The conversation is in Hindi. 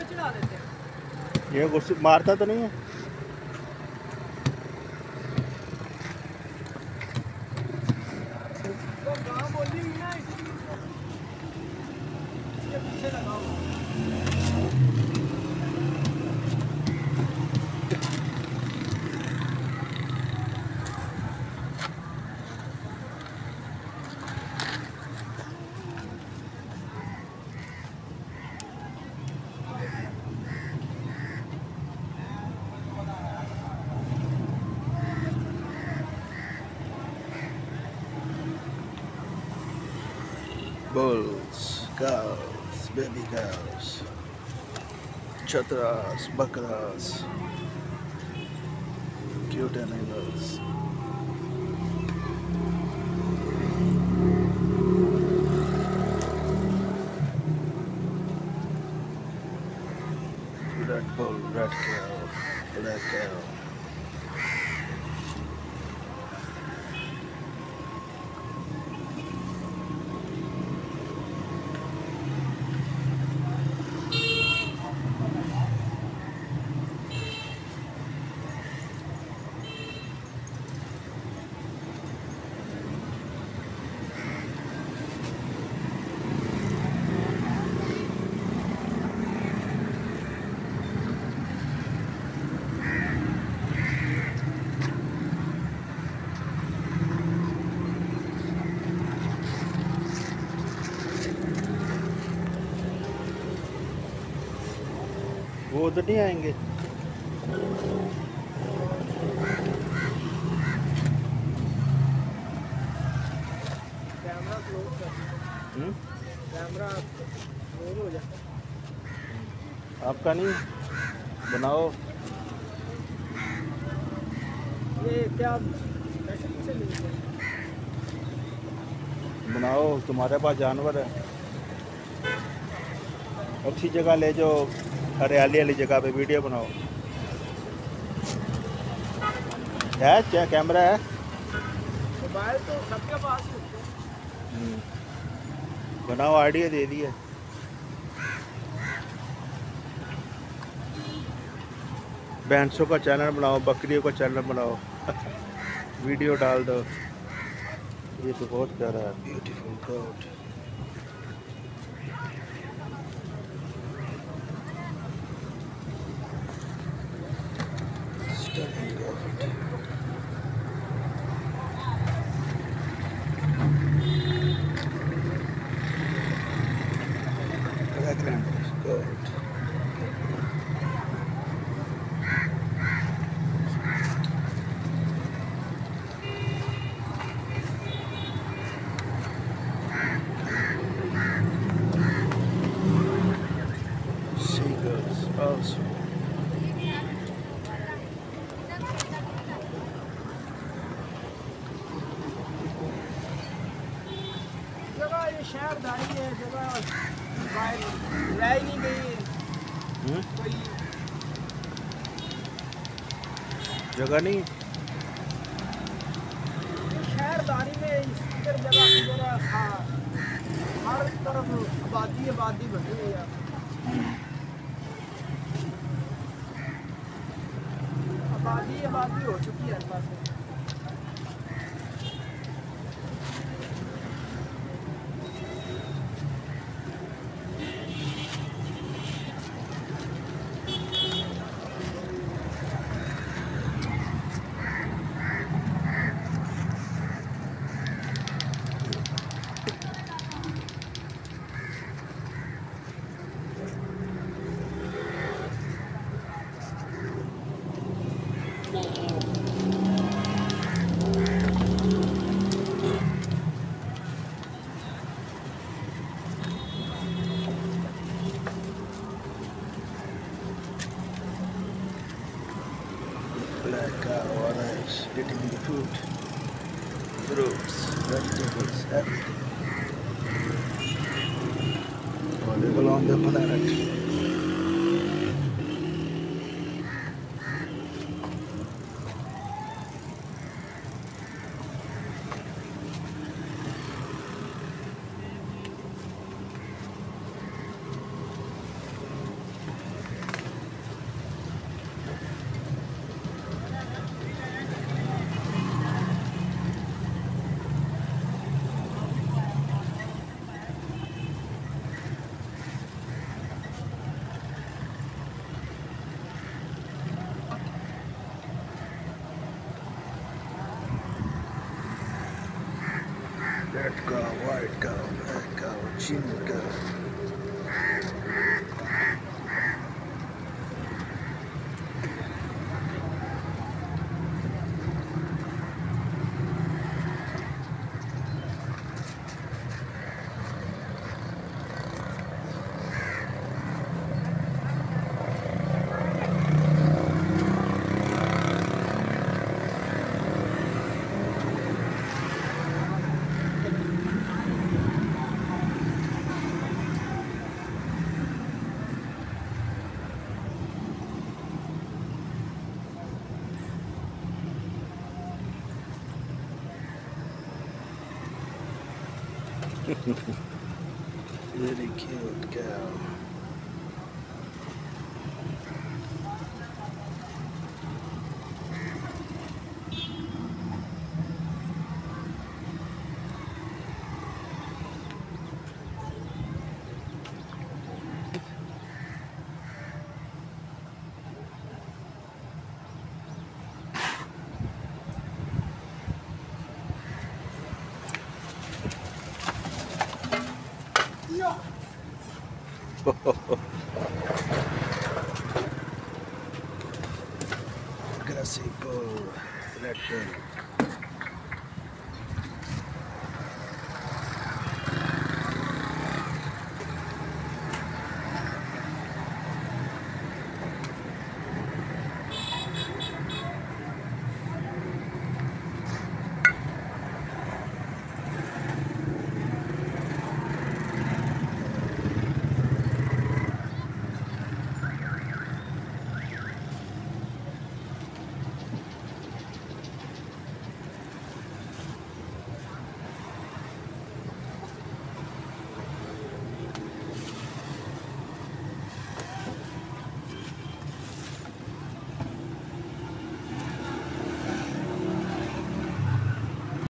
चढ़ा देते हैं। ये गुस्से मारता तो नहीं है? तो गाँव बोली हुई ना इसलिए इसके पीछे लगा हुआ। Bulls, cows, baby cows, chatras, bakras, cute animals. Red bull, red cow, black cow. वो उधर नहीं आएंगे। कैमरा क्लोज कर, कैमरा क्लोज हो जाता है। आपका नहीं बनाओ। ये क्या पैसे किसे मिलते हैं? बनाओ, तुम्हारे पास जानवर है। अच्छी जगह ले जाओ, हरियाली वाली जगह पे वीडियो बनाओ। है क्या कैमरा है? मोबाइल तो सबके पास ही होते हैं। बनाओ, आइडिया दे दिया। भैंसों का चैनल बनाओ, बकरियों का चैनल बनाओ, वीडियो डाल दो। ये तो बहुत प्यारा है, beautiful god. Stunning god. Pregnant God. Seagulls also. जगह ये शहरदारी है, जगह रह ही नहीं गई है। कोई जगह नहीं। शहरदारी में इधर जगह हर तरफ आबादी आबादी बनी हुई है। आबादी आबादी हो चुकी है हर पास। Black cow, orange, eating the food, fruits, vegetables, everything. Available on the planet. bad cow, Jimmy cow. Really cute cow. Grassy bull, red bull.